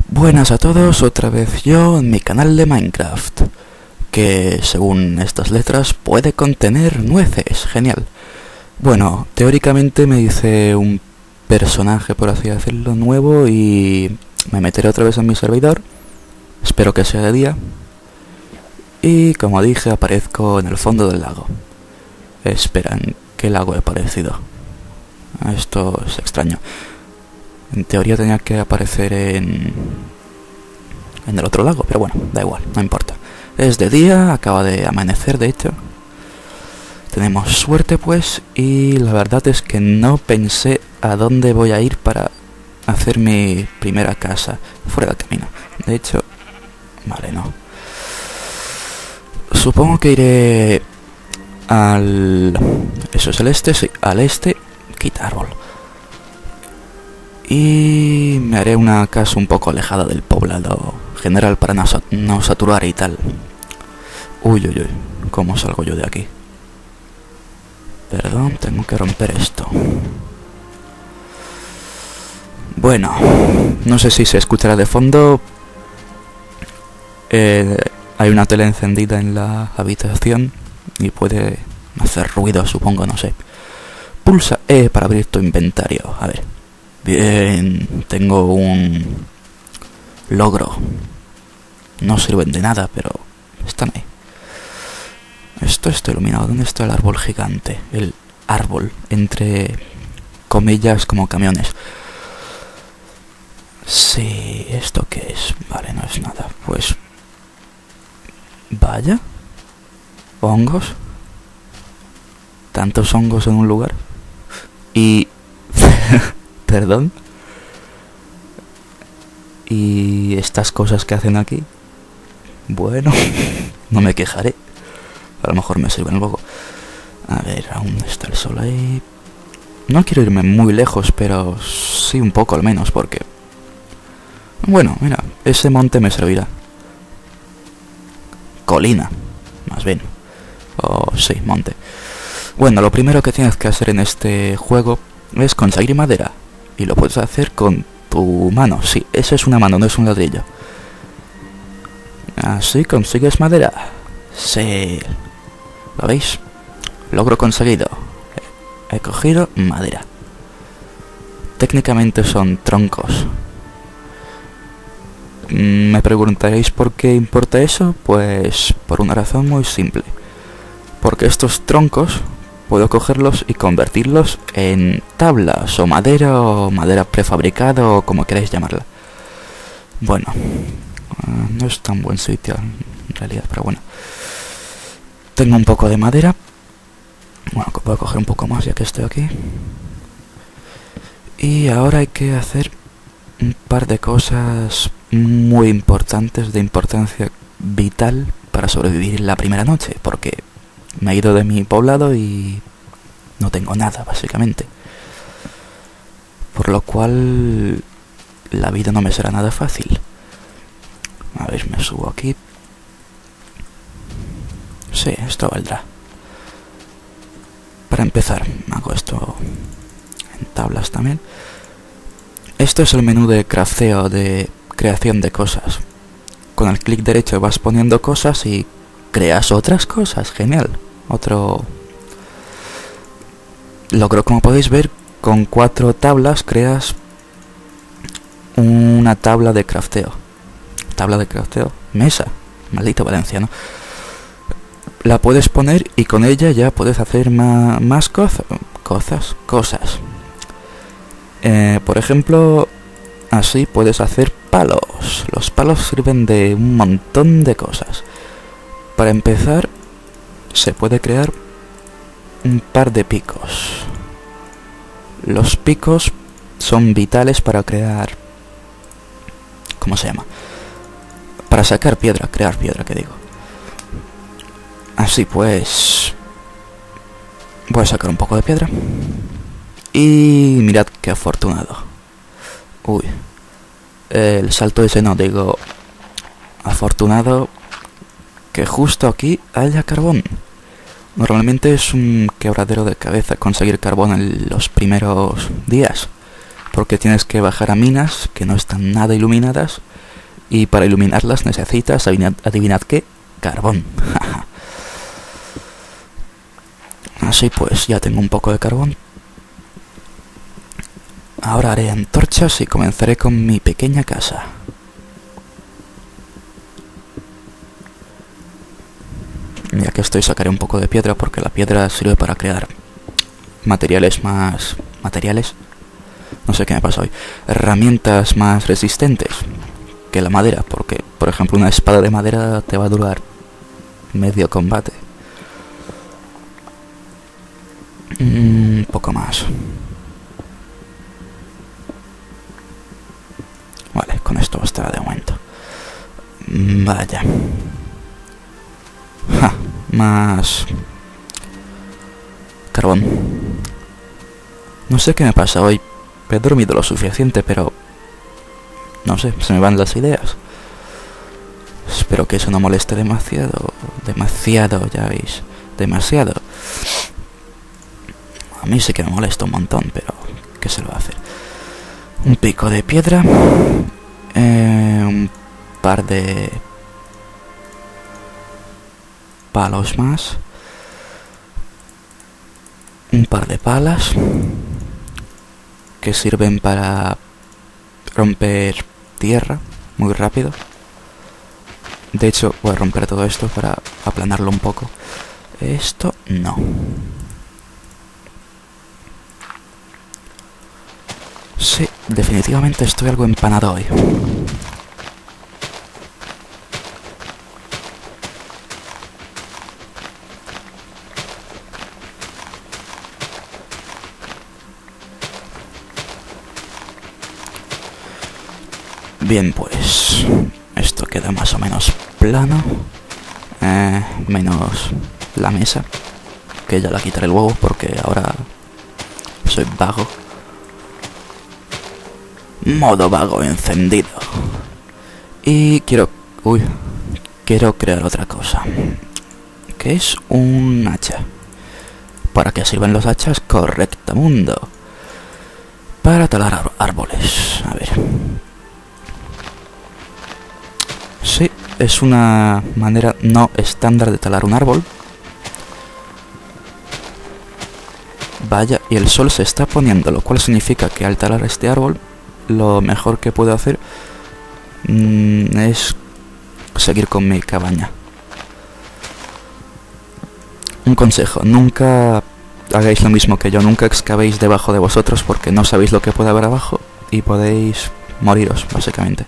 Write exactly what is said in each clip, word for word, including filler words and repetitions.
Buenas a todos, otra vez yo en mi canal de Minecraft, que según estas letras puede contener nueces, genial. Bueno, teóricamente me hice un personaje, por así decirlo, nuevo y me meteré otra vez en mi servidor, espero que sea de día, y como dije aparezco en el fondo del lago. Esperan, ¿qué lago he aparecido? Esto es extraño. En teoría tenía que aparecer en... en el otro lago, pero bueno, da igual, no importa. Es de día, acaba de amanecer de hecho. Tenemos suerte pues, y la verdad es que no pensé a dónde voy a ir para hacer mi primera casa fuera del camino. De hecho, vale, no. Supongo que iré al... ¿eso es el este? Sí, al este, quita árbol. Y me haré una casa un poco alejada del poblado general para no, no saturar y tal. Uy, uy, uy, ¿cómo salgo yo de aquí? Perdón, tengo que romper esto. Bueno, no sé si se escuchará de fondo. Eh, hay una tele encendida en la habitación y puede hacer ruido, supongo, no sé. Pulsa E para abrir tu inventario, a ver. Bien, tengo un logro. No sirven de nada, pero están ahí. Esto está iluminado. ¿Dónde está el árbol gigante? El árbol, entre comillas, como camiones. Sí, ¿esto qué es? Vale, no es nada. Pues... vaya. Hongos. Tantos hongos en un lugar. Y... perdón. ¿Y estas cosas que hacen aquí? Bueno, no me quejaré. A lo mejor me sirven luego. A ver, aún está el sol ahí. No quiero irme muy lejos, pero sí un poco al menos, porque... bueno, mira, ese monte me servirá. Colina, más bien. Oh, sí, monte. Bueno, lo primero que tienes que hacer en este juego es conseguir madera. Y lo puedes hacer con tu mano. Sí, eso es una mano, no es un ladrillo. Así consigues madera. Sí. ¿Lo veis? Logro conseguido. He cogido madera. Técnicamente son troncos. ¿Me preguntaréis por qué importa eso? Pues por una razón muy simple. Porque estos troncos puedo cogerlos y convertirlos en tablas o madera o madera prefabricada o como queráis llamarla. Bueno, uh, no es tan buen sitio en realidad, pero bueno. Tengo un poco de madera. Bueno, voy a coger un poco más ya que estoy aquí. Y ahora hay que hacer un par de cosas muy importantes, de importancia vital para sobrevivir la primera noche, porque me he ido de mi poblado y no tengo nada, básicamente. Por lo cual la vida no me será nada fácil. A ver, me subo aquí. Sí, esto valdrá. Para empezar, hago esto en tablas también. Esto es el menú de crafteo, de creación de cosas. Con el clic derecho vas poniendo cosas y creas otras cosas. Genial. Otro logro, como podéis ver, con cuatro tablas creas una tabla de crafteo. Tabla de crafteo. Mesa. Maldito valenciano. La puedes poner y con ella ya puedes hacer ma más cosas. Cosas. Cosas. Eh, por ejemplo, así puedes hacer palos. Los palos sirven de un montón de cosas. Para empezar, se puede crear un par de picos. Los picos son vitales para crear... ¿cómo se llama? Para sacar piedra, crear piedra, que digo. Así pues... voy a sacar un poco de piedra. Y mirad qué afortunado. Uy. El salto ese no, digo... afortunado que justo aquí haya carbón. Normalmente es un quebradero de cabeza conseguir carbón en los primeros días, porque tienes que bajar a minas que no están nada iluminadas Y para iluminarlas necesitas, adivinad, adivinad qué, carbón. Así pues, ya tengo un poco de carbón. Ahora haré antorchas y comenzaré con mi pequeña casa. Ya que estoy, sacaré un poco de piedra porque la piedra sirve para crear materiales más... materiales... no sé qué me pasa hoy. Herramientas más resistentes que la madera, porque, por ejemplo, una espada de madera te va a durar medio combate. Un mm, poco más. Vale, con esto bastará de momento. Vaya. Ja, más carbón. No sé qué me pasa hoy. He dormido lo suficiente, pero no sé, se me van las ideas. Espero que eso no moleste demasiado. Demasiado, ya veis. Demasiado. A mí sí que me molesta un montón, pero ¿qué se lo va a hacer? Un pico de piedra. Eh, un par de palos más. Un par de palas que sirven para romper tierra muy rápido. De hecho, voy a romper todo esto para aplanarlo un poco. Esto no. Sí, definitivamente estoy algo empanado hoy. Bien, pues esto queda más o menos plano, eh, menos la mesa, que ya la quitaré luego porque ahora soy vago. Modo vago encendido. Y quiero... Uy, quiero crear otra cosa, que es un hacha. ¿Para qué sirven los hachas? Correctamundo. Para talar árboles. A ver... Sí, es una manera no estándar de talar un árbol. Vaya, y el sol se está poniendo, lo cual significa que al talar este árbol, lo mejor que puedo hacer mmm, es seguir con mi cabaña. Un consejo, nunca hagáis lo mismo que yo, nunca excavéis debajo de vosotros porque no sabéis lo que puede haber abajo y podéis moriros, básicamente.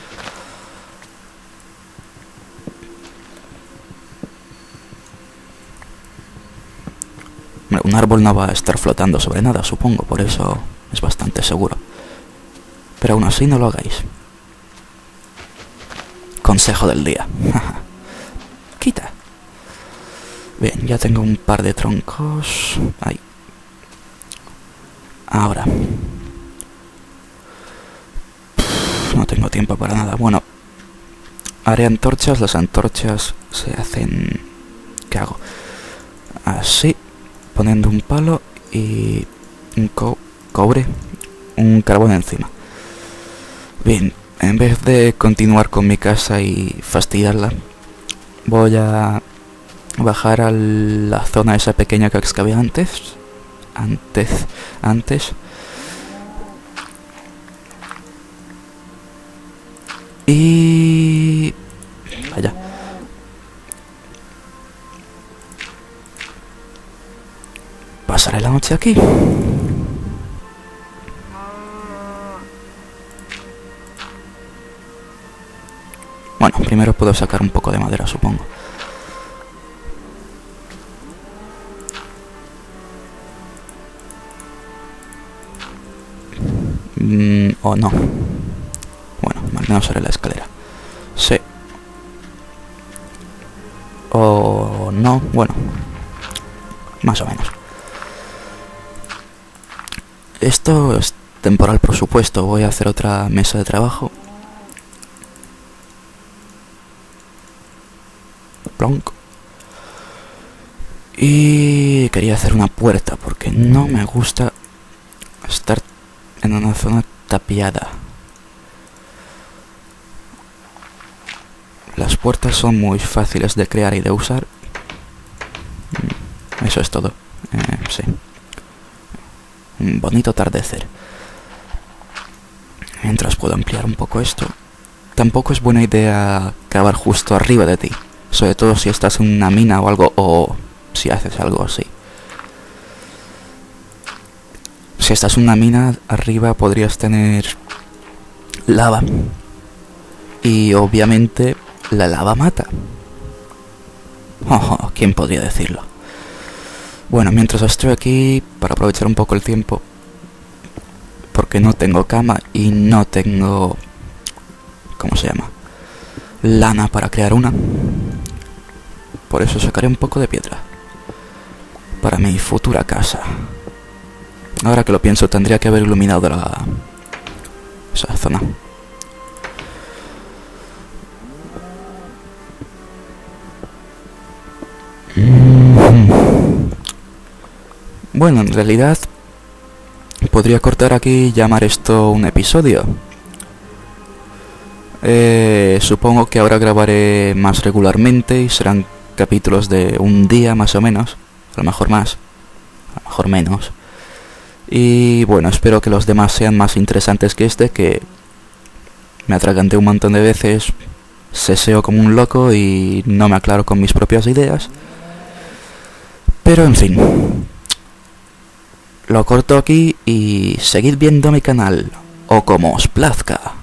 Un árbol no va a estar flotando sobre nada, supongo, por eso es bastante seguro. Pero aún así no lo hagáis. Consejo del día. Quita. Bien, ya tengo un par de troncos. Ahí. Ahora. No tengo tiempo para nada. Bueno, haré antorchas. Las antorchas se hacen... ¿Qué hago? Así. Poniendo un palo y un co cobre, un carbón encima. Bien, en vez de continuar con mi casa y fastidiarla, voy a bajar a la zona esa pequeña que excavé antes. Antes, antes. Y... vaya. Pasaré la noche aquí. Bueno, primero puedo sacar un poco de madera, supongo. Mm, o no. Bueno, al menos haré la escalera. Sí. O no, bueno. Más o menos. Esto es temporal, por supuesto. Voy a hacer otra mesa de trabajo. Plonk. Y quería hacer una puerta porque no me gusta estar en una zona tapiada. Las puertas son muy fáciles de crear y de usar. Eso es todo. Eh, sí. Un bonito atardecer. Mientras puedo ampliar un poco esto. Tampoco es buena idea cavar justo arriba de ti. Sobre todo si estás en una mina o algo, o si haces algo así. Si estás en una mina, arriba podrías tener lava. Y obviamente la lava mata. Oh, oh, ¿quién podría decirlo? Bueno, mientras estoy aquí, para aprovechar un poco el tiempo, porque no tengo cama y no tengo... ¿Cómo se llama? Lana para crear una. Por eso sacaré un poco de piedra. Para mi futura casa. Ahora que lo pienso, tendría que haber iluminado la... esa zona. Bueno, en realidad podría cortar aquí y llamar esto un episodio. Eh, supongo que ahora grabaré más regularmente y serán capítulos de un día más o menos. A lo mejor más, a lo mejor menos. Y bueno, espero que los demás sean más interesantes que este, que me atraganté un montón de veces, seseo como un loco y no me aclaro con mis propias ideas. Pero en fin, lo corto aquí y seguid viendo mi canal, o como os plazca.